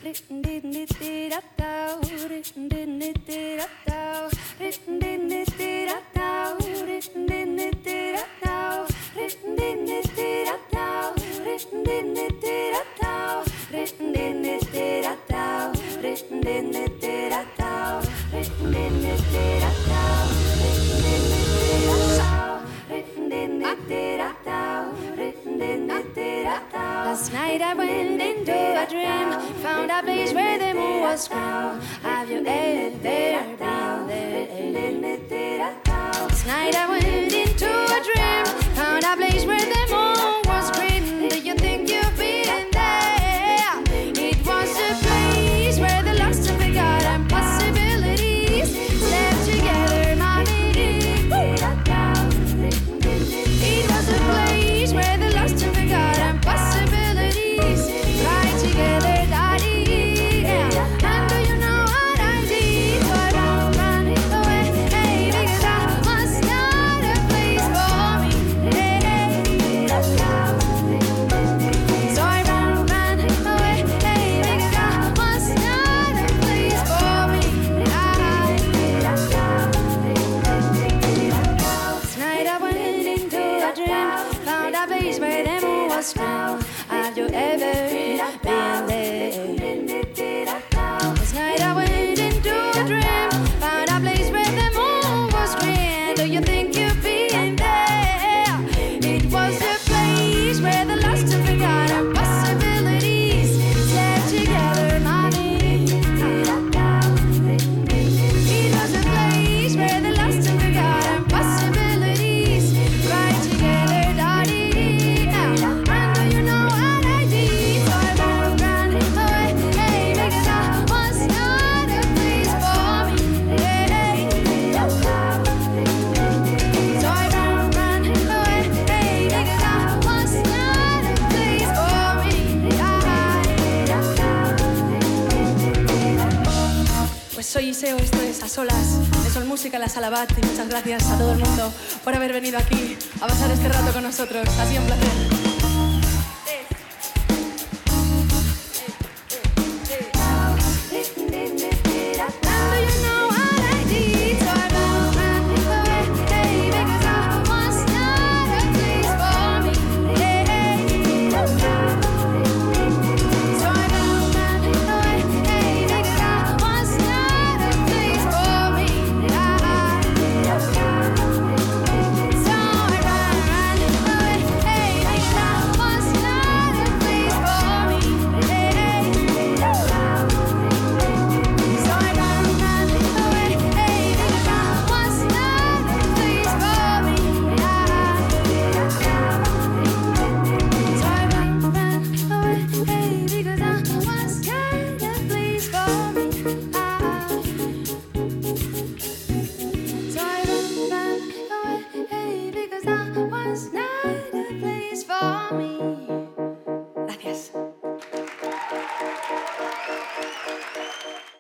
Last night I went into a dream, found a place where the moon was green. Have you ever been there? Last night I went into a dream, found a place where the moon was green. Do you think you've been there? It was a place where the lost and forgotten possibilities slept together, mommy. It was a place where the lost and forgotten possibilities lie together, daddy. And do you know what I did? So I ran away, hey, because I was not a place for me. Hey. So I ran away, hey, because I was not a place for me. Tonight I went into a dream, found a place where the moon was green. Have you ever been there? Last night I went into a dream, found a place where the moon was green. Do you think you've been there? It was a place where the lost and forgotten possibilities slept together, mommy. It was a place where the lost and forgotten possibilities right together, daddy. And do you know what I did? So I ran away, hey, because I was not a place for me. So I ran away, hey, because I was not a place for me. Pues soy Iseo, esto es A Solas, de Sol Música, La Sala Bat, y muchas gracias a todo el mundo por haber venido aquí a pasar este rato con nosotros. Ha sido un placer.